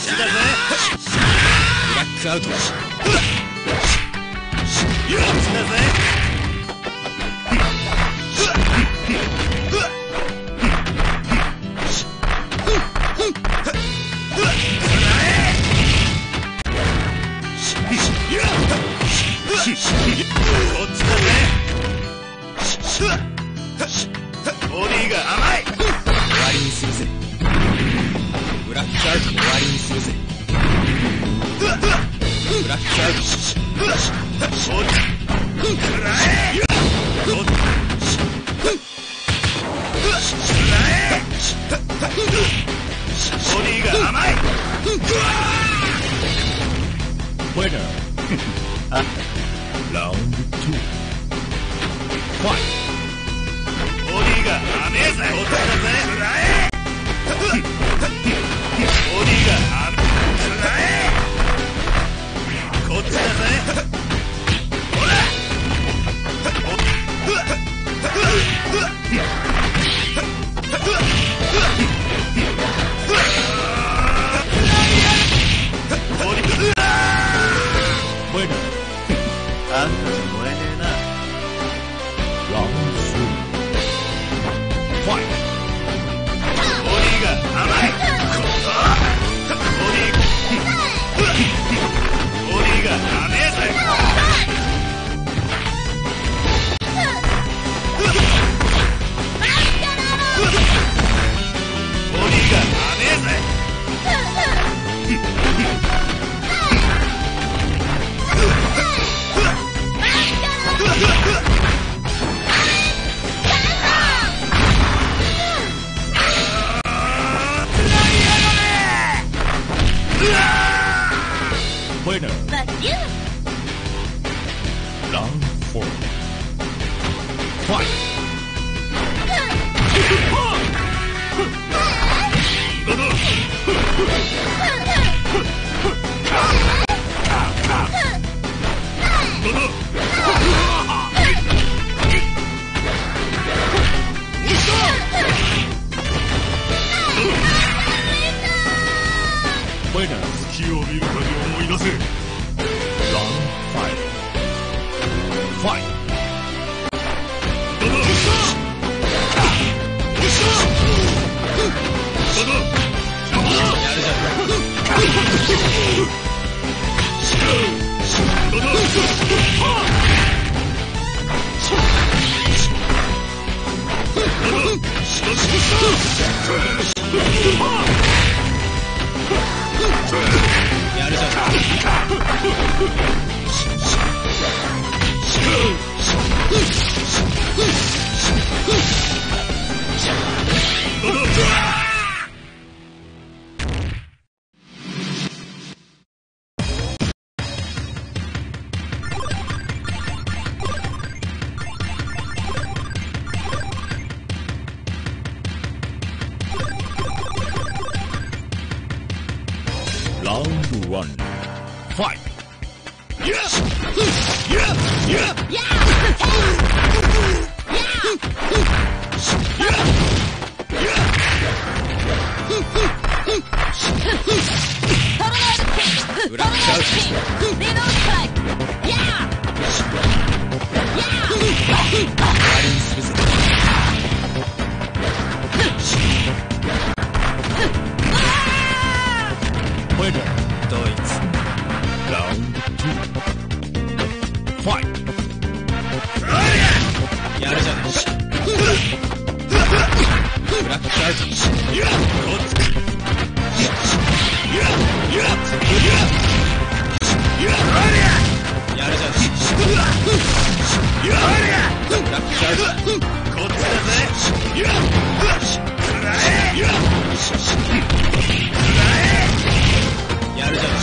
ちだぜ。ブラックアウト。こっちだぜ。ボディが甘い。終わりにするぜ。ブラックアウト終わりにするぜ。ブラックアウト。ボディが甘い。 Winner. Round 2. Fight. ボディが甘えぜ。こっちだぜ。ボディが甘え。こっちだぜ。ほら。 Winner. あんたじゃ燃えねえな。 Round 3. Fight. ボディが甘い。ボディが甘えぜ。ボディが甘えぜ。 Winner. But you. Round 4. Fight. 月を見るかに思い出せ。 Round 5. Fight. やるじゃん。 Round 1. Fight. Yes! Winner. ドイツ。 Round 2. Fight. やるじゃない。ブラックアウト。やるじゃない。ブラックアウト。こっちだぜ。やるじゃない。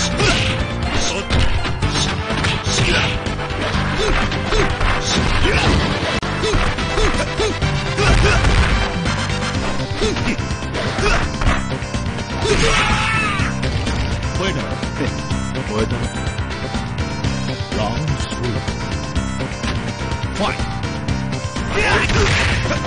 Winner. Round 3. Fight.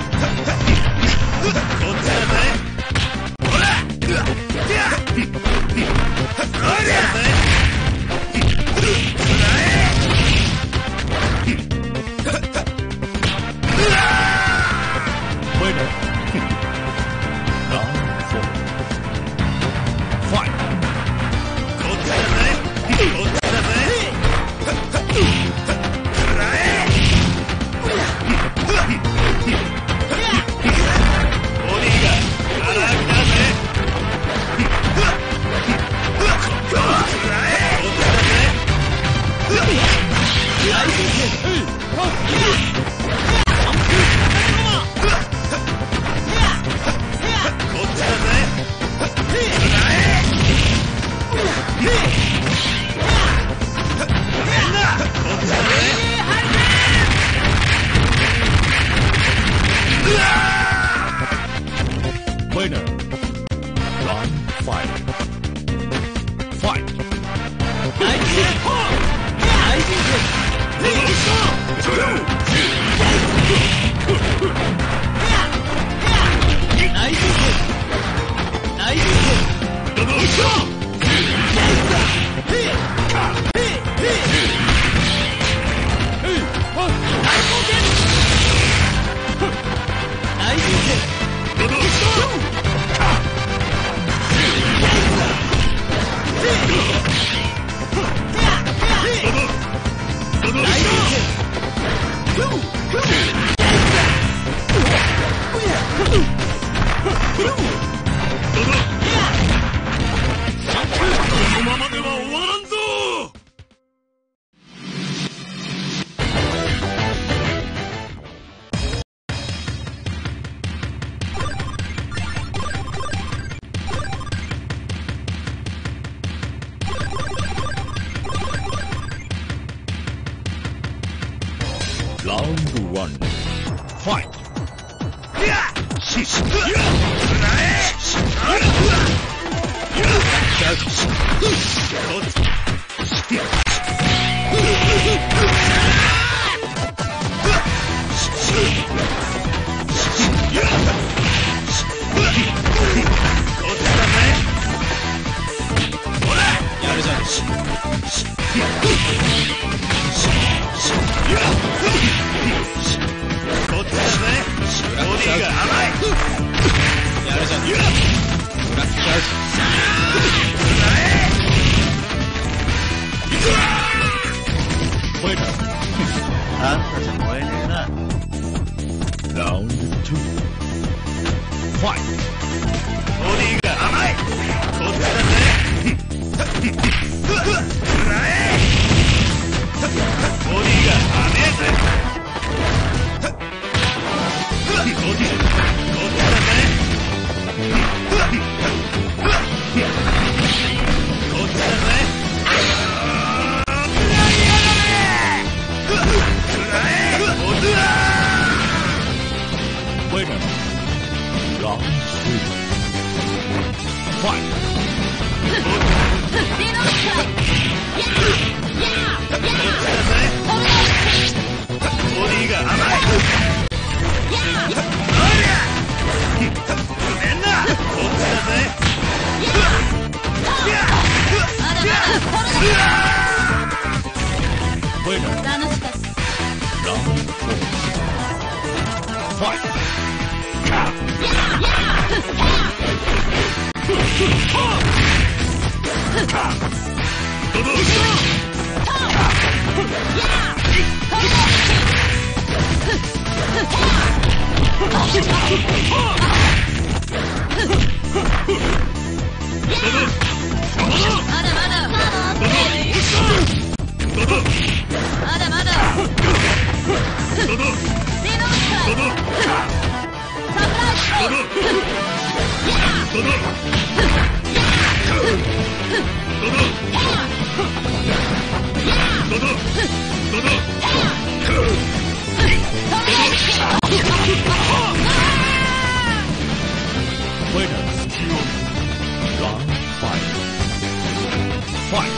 こっちだぜ。ほら。 Winner. Round 5. Fight. Round 1. Fight. あんたじゃ燃えねえな。 Round 2. Fight. ボディが甘い。こっちだぜ。ボディが甘えぜ。こっちだぜ。こっちだぜ。 Winner. Round 3. Fight. ボディが甘い。ごめんな。こっちだぜ。 Winner. Round 4. Fight. Winner. Round 5. Fight.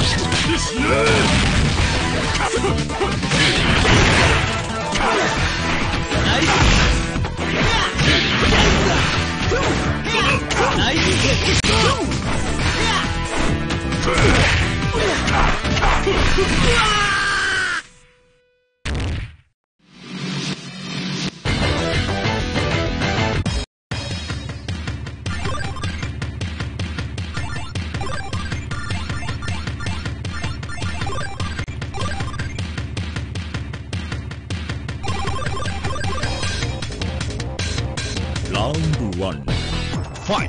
Round 1. Fight!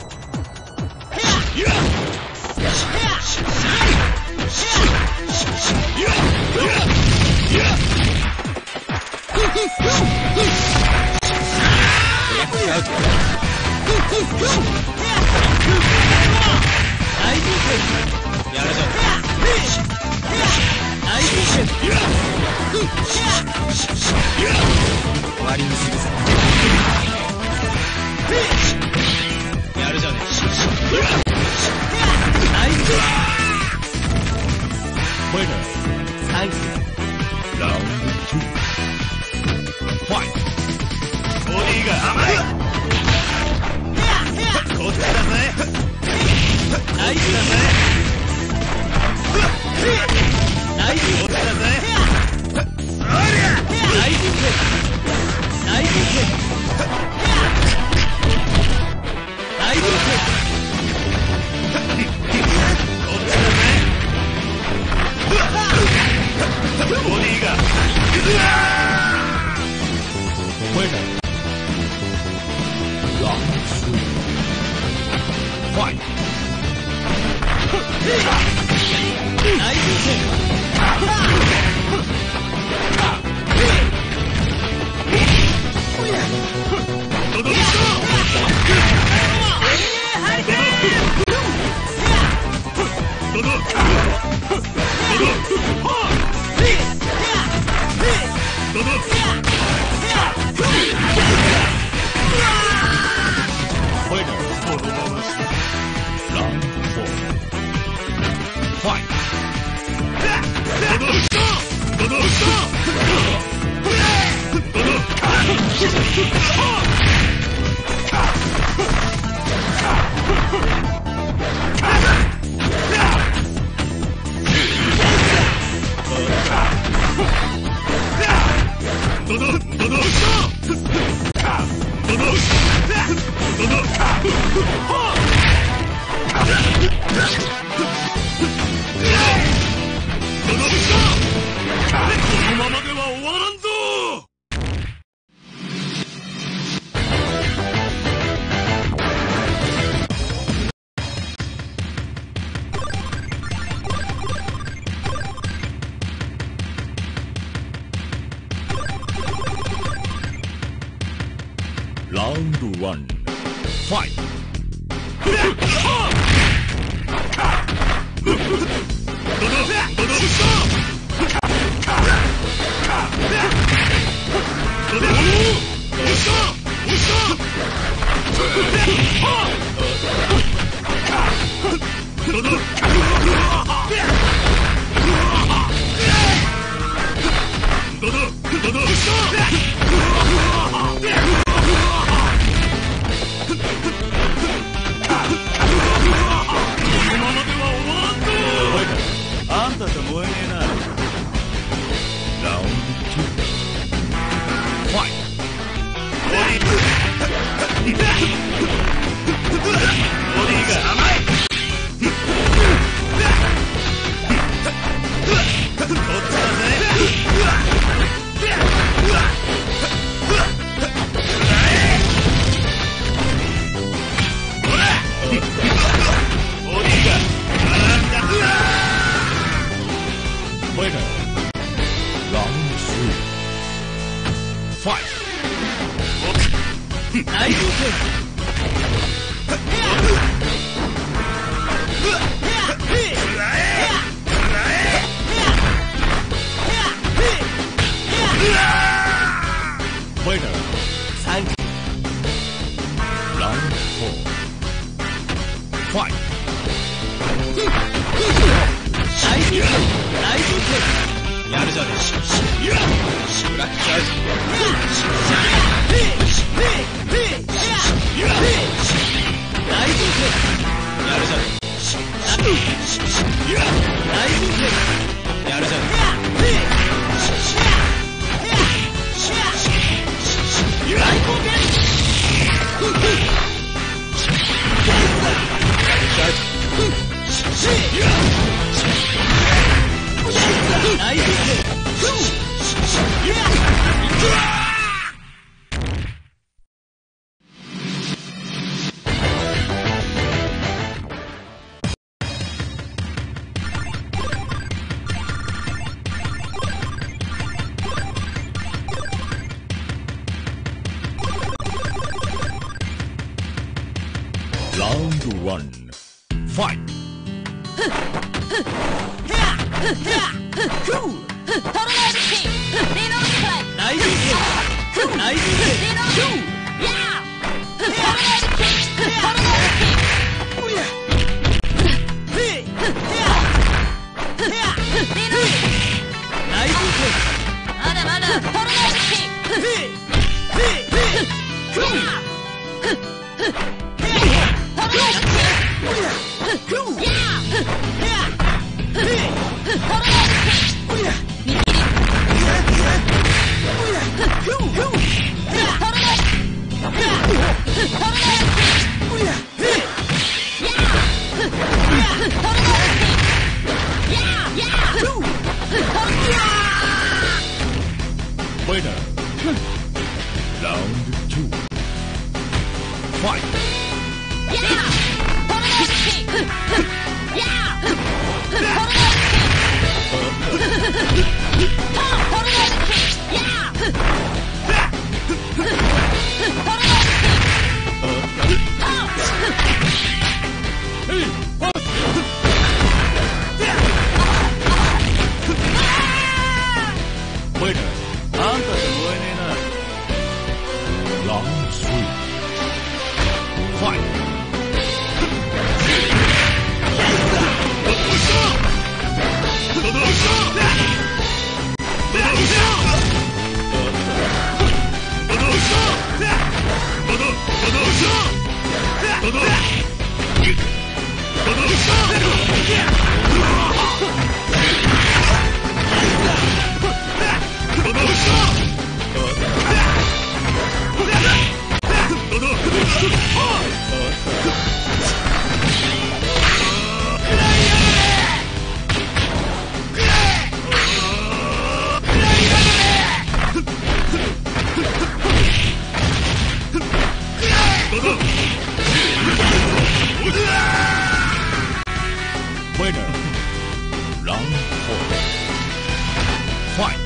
Winner. Thank you. Round 2. Fight! ボディが甘い。こっちだぜ。ナイスだぜ。ナイスこっちだぜ。ナイスナイスナイスこっちだぜ。ボディが Winner. Round 3. Fight! ナイス Winner. Round 4. Fight! このままでは終わらんぞ。 Round 1. Fight! あんたじゃ燃えねえな。 Round 2. Fight! ボディが甘い。こっちだぜ。 Winner. Round 3. Fight! ナイス Winner. Thank you. Round 4. Fight! ナイスじゃねえ。ブラックチャージ。大人生やるじゃねえ。大人生やるじゃねえ。大貢献。大人生。 Round 1. Fight! Winner! Round 2. Fight! Winner! あんたじゃ燃えねえな。 Round 3. Fight! Winner! Round 4. Fight!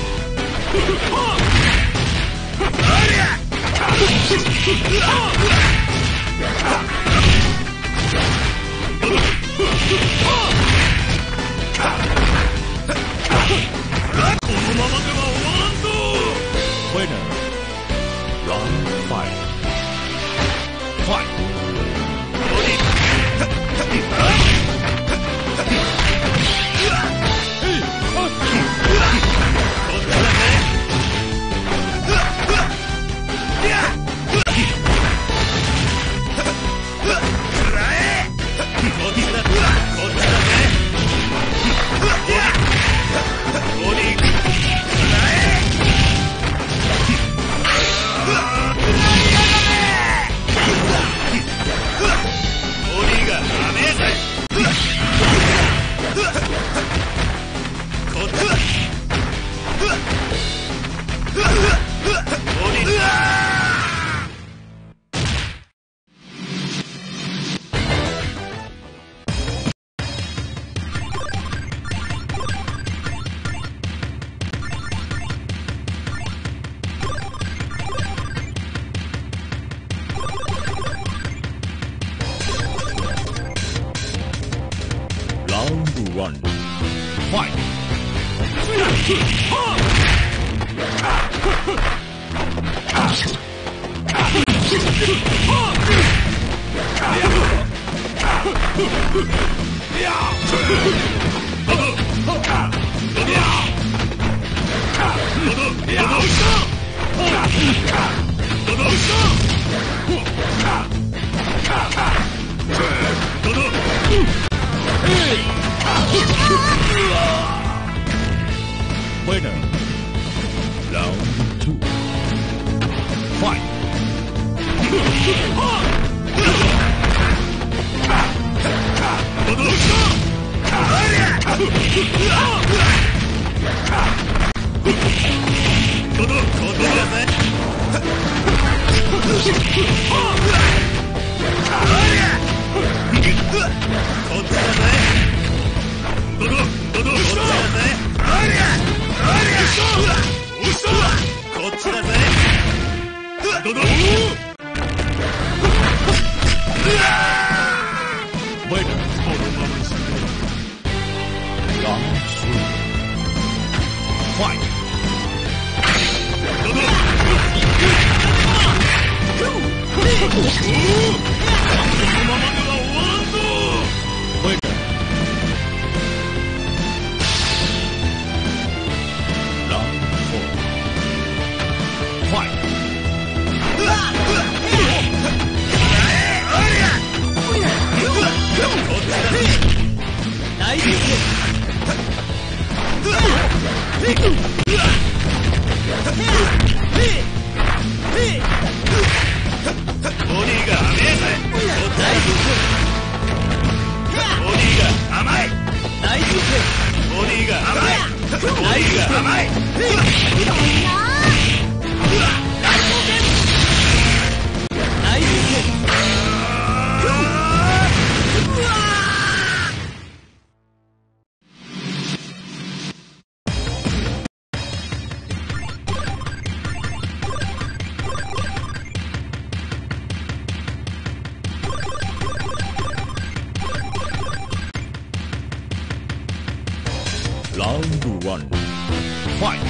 Winner! Round 5. Fight! Round 1. Fight! Round 1. Fight!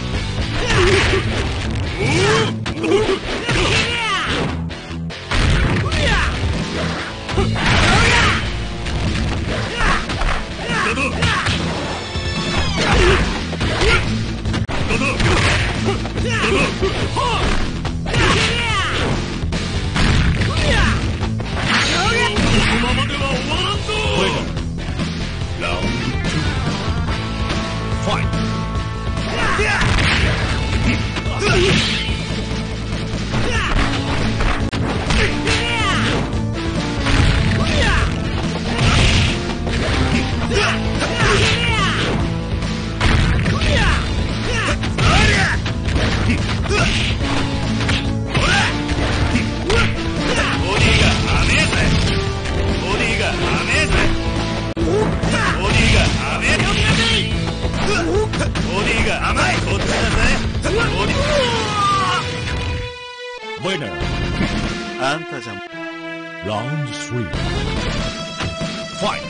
Winner! あんたじゃん。 Round 3. Fight!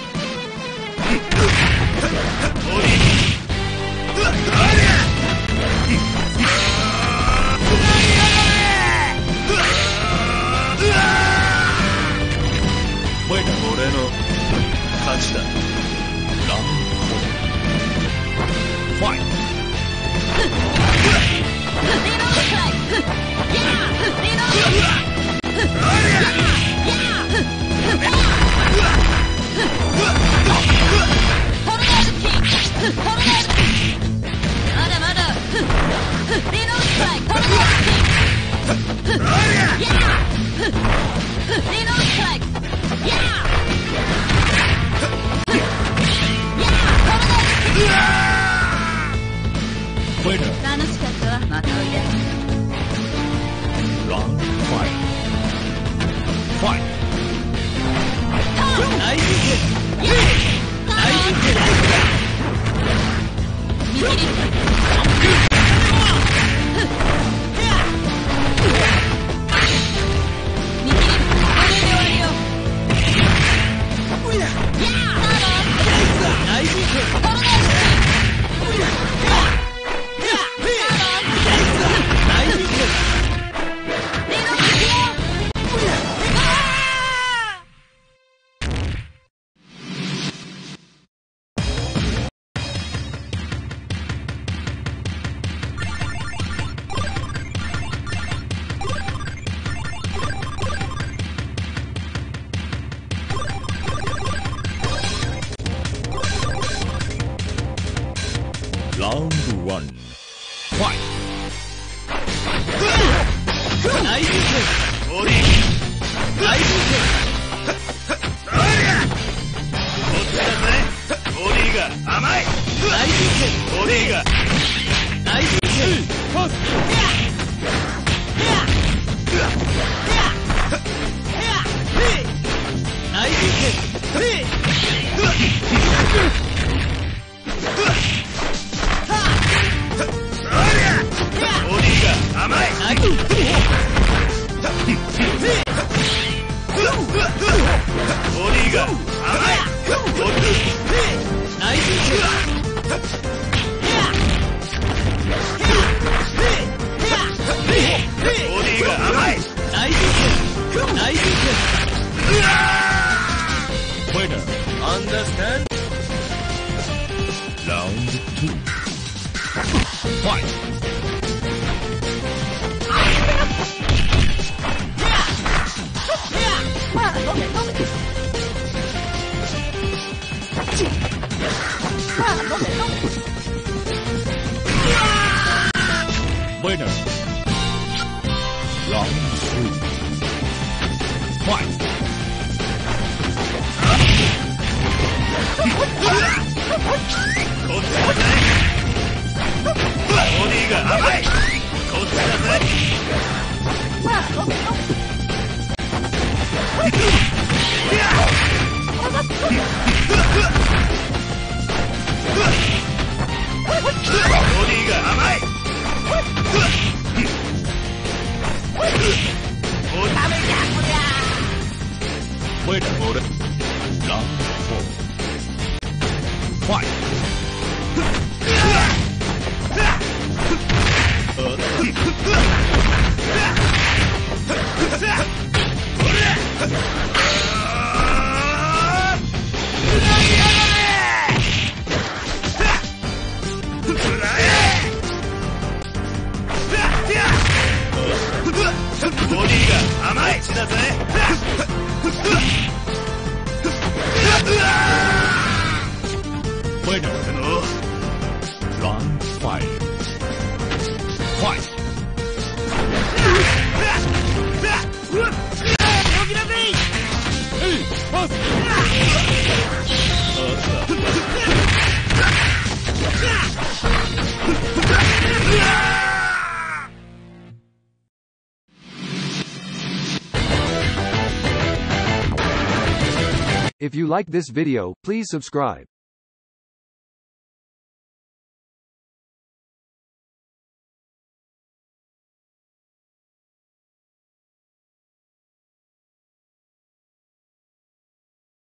Winner! 俺の勝ちだ。 Round 4. Fight! Winner! 楽しかったわ。またおいで。 Round 5. Fight! 大人気大人気見切り見切りこれで終わりよ。 大人気 Round 1. Fight! 大人気大人甘い。 大人気ボディが大人気パスが甘い。 ナイスボディが甘い。 ナイスボディが甘い。 ナイスナイス Winner. Understand? Round 2. Fight. ボイナー Round 3. Fight. こっちだぜ。ボディが甘い。こっちだぜ。ボディが甘い。 Winner. Round 4. Fight. ボディが甘い。だぜ。 Winner. Round 5. Fight. パス。 If you like this video, please subscribe.